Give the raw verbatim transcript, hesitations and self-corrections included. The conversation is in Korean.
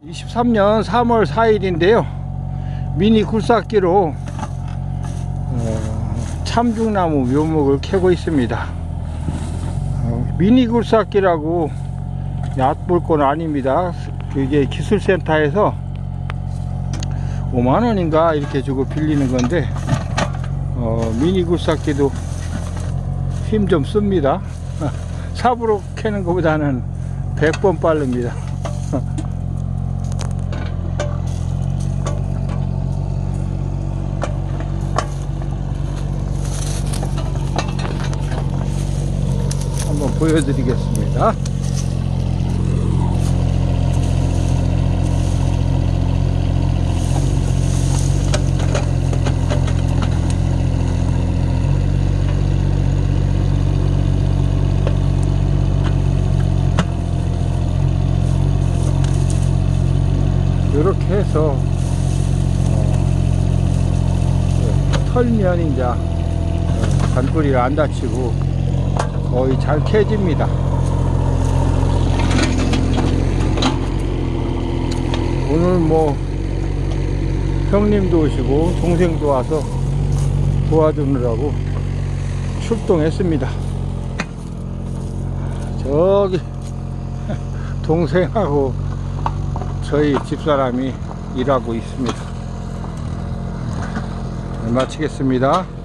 이십삼 년 삼월 사일인데요 미니 굴삭기로 어, 참중나무 묘목을 캐고 있습니다. 어, 미니 굴삭기라고 얕볼 건 아닙니다. 그게 기술센터에서 오만 원인가 이렇게 주고 빌리는 건데 어, 미니 굴삭기도 힘 좀 씁니다. 삽으로 캐는 것보다는 백 번 빠릅니다. 한번 보여드리겠습니다. 이렇게 해서 어, 털면 이제 관뿌리가 안 다치고 거의 잘 캐집니다. 오늘 뭐 형님도 오시고 동생도 와서 도와주느라고 출동했습니다. 저기 동생하고 저희 집사람이 일하고 있습니다. 마치겠습니다.